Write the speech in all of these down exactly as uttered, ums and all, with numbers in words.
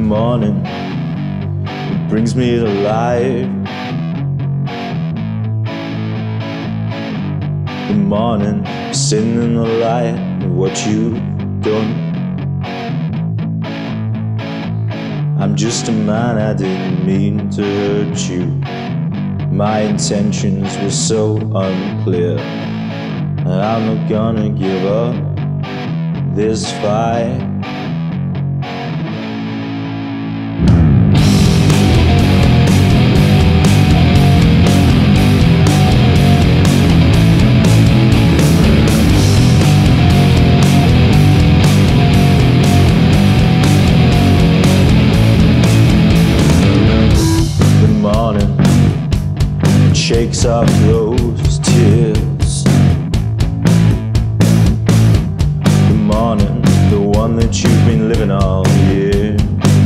morning, it brings me to life. The morning, sitting in the light of what you've done. I'm just a man, I didn't mean to hurt you. My intentions were so unclear, and I'm not gonna give up this fight. Shakes off those tears. The morning, the one that you've been living all year.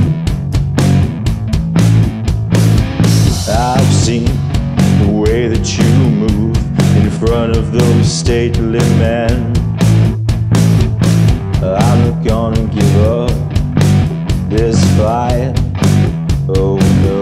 I've seen the way that you move in front of those stately men. I'm not gonna give up this fight. Oh no.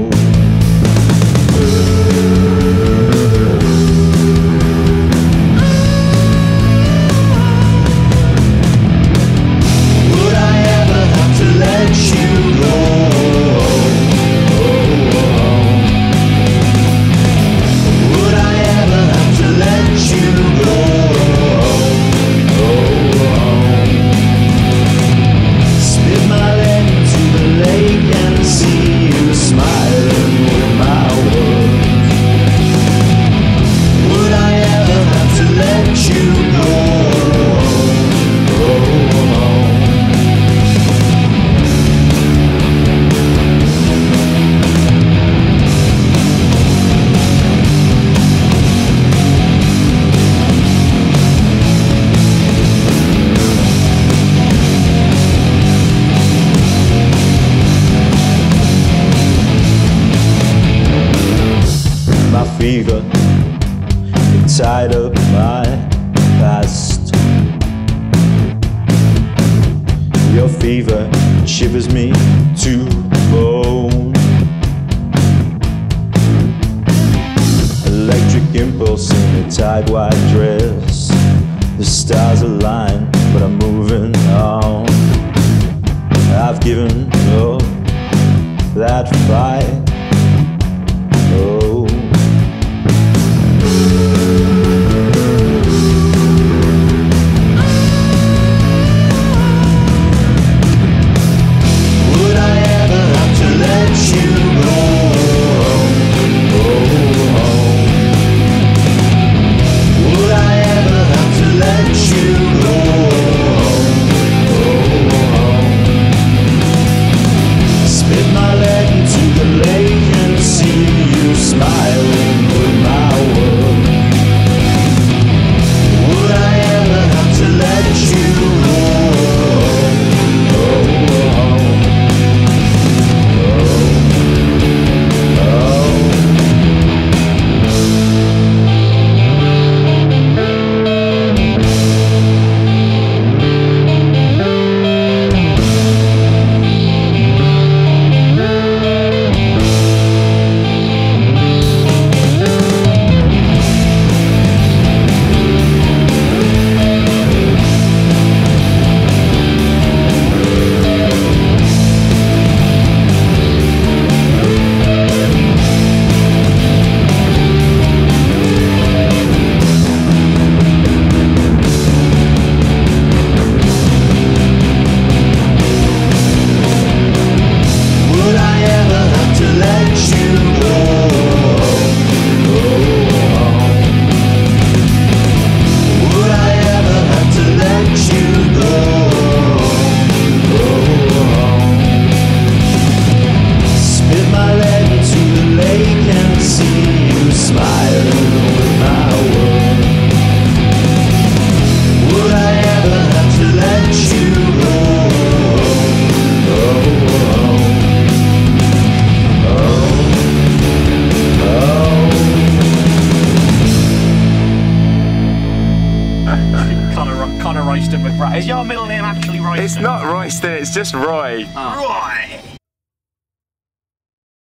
Fever, it tied up my past. Your fever shivers me to bone. Electric impulse in a tight white dress. The stars align, but I'm moving on. I've given up that fight. Oh, spit my lead into the lake. Conor, Conor Royston McBride. Is your middle name actually Royston? It's not Royston, it's just Roy. Oh. Roy!